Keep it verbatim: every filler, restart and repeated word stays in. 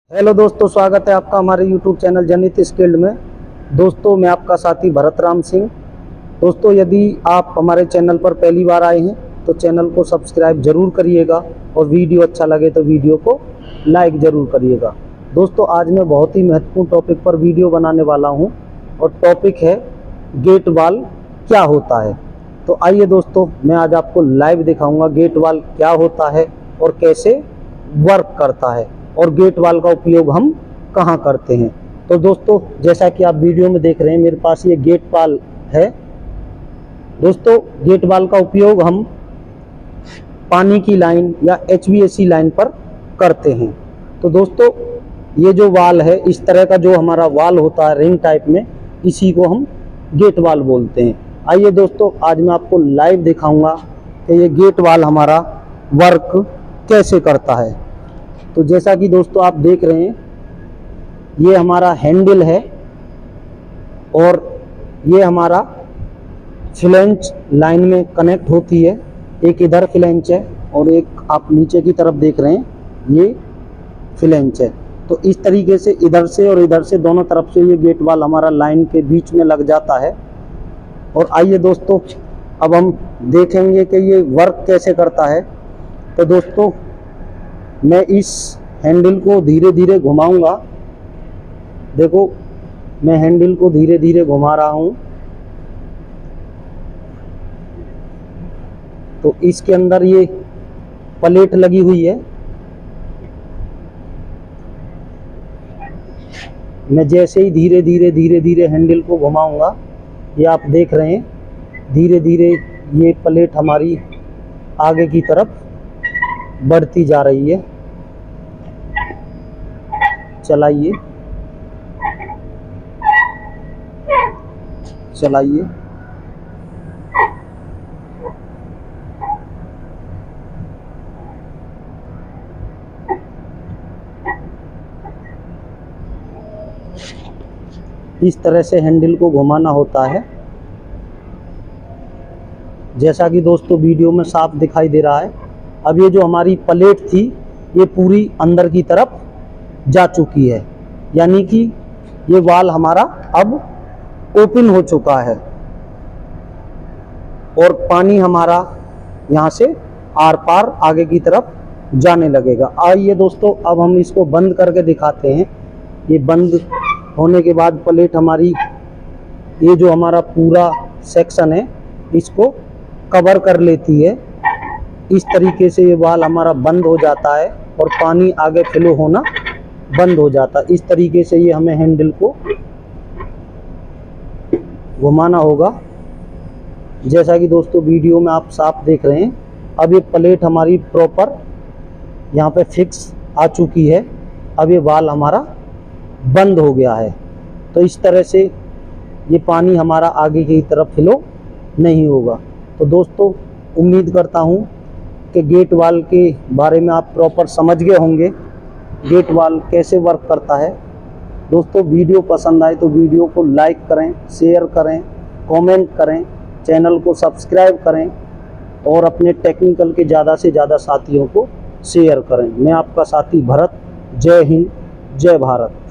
Hello दोस्तों, स्वागत है आपका हमारे यूट्यूब चैनल जनित स्किल्ड में। दोस्तों, मैं आपका साथी भरत राम सिंह। दोस्तों, यदि आप हमारे चैनल पर पहली बार आए हैं तो चैनल को सब्सक्राइब जरूर करिएगा और वीडियो अच्छा लगे तो वीडियो को लाइक ज़रूर करिएगा। दोस्तों, आज मैं बहुत ही महत्वपूर्ण टॉपिक पर वीडियो बनाने वाला हूं और टॉपिक है गेट वाल क्या होता है। तो आइए दोस्तों, मैं आज आपको लाइव दिखाऊंगा गेट वाल क्या होता है और कैसे वर्क करता है और गेट वाल का उपयोग हम कहाँ करते हैं। तो दोस्तों, जैसा कि आप वीडियो में देख रहे हैं, मेरे पास ये गेट वाल है। दोस्तों, गेट वाल का उपयोग हम पानी की लाइन या H V A C line पर करते हैं। तो दोस्तों, ये जो वाल है, इस तरह का जो हमारा वाल होता है रिंग टाइप में, इसी को हम गेट वाल बोलते हैं। आइए दोस्तों, आज मैं आपको लाइव दिखाऊंगा कि ये गेट वाल हमारा वर्क कैसे करता है। तो जैसा कि दोस्तों आप देख रहे हैं, ये हमारा हैंडल है और ये हमारा फ्लैंज लाइन में कनेक्ट होती है। एक इधर फ्लैंज है और एक आप नीचे की तरफ देख रहे हैं, ये फ्लैंज है। तो इस तरीके से इधर से और इधर से दोनों तरफ से ये गेट वाल हमारा लाइन के बीच में लग जाता है। और आइए दोस्तों, अब हम देखेंगे कि ये वर्क कैसे करता है। तो दोस्तों, मैं इस हैंडल को धीरे धीरे घुमाऊंगा। देखो, मैं हैंडल को धीरे धीरे घुमा रहा हूं। तो इसके अंदर ये प्लेट लगी हुई है। मैं जैसे ही धीरे धीरे धीरे धीरे हैंडल को घुमाऊंगा, ये आप देख रहे हैं, धीरे धीरे ये प्लेट हमारी आगे की तरफ बढ़ती जा रही है। चलाइए चलाइए इस तरह से हैंडल को घुमाना होता है। जैसा कि दोस्तों वीडियो में साफ दिखाई दे रहा है। अब ये जो हमारी प्लेट थी, ये पूरी अंदर की तरफ जा चुकी है, यानी कि ये वाल हमारा अब ओपन हो चुका है और पानी हमारा यहाँ से आर पार आगे की तरफ जाने लगेगा। आइए दोस्तों, अब हम इसको बंद करके दिखाते हैं। ये बंद होने के बाद प्लेट हमारी, ये जो हमारा पूरा सेक्शन है, इसको कवर कर लेती है। इस तरीके से ये वाल हमारा बंद हो जाता है और पानी आगे फ्लो होना बंद हो जाता है। इस तरीके से ये हमें हैंडल को घुमाना होगा। जैसा कि दोस्तों वीडियो में आप साफ देख रहे हैं, अब ये प्लेट हमारी प्रॉपर यहाँ पे फिक्स आ चुकी है। अब ये वाल हमारा बंद हो गया है। तो इस तरह से ये पानी हमारा आगे की तरफ फ्लो नहीं होगा। तो दोस्तों, उम्मीद करता हूँ कि गेट वाल के बारे में आप प्रॉपर समझ गए होंगे, गेट वाल कैसे वर्क करता है। दोस्तों, वीडियो पसंद आए तो वीडियो को लाइक करें, शेयर करें, कमेंट करें, चैनल को सब्सक्राइब करें और अपने टेक्निकल के ज़्यादा से ज़्यादा साथियों को शेयर करें। मैं आपका साथी भरत। जय हिंद, जय भारत।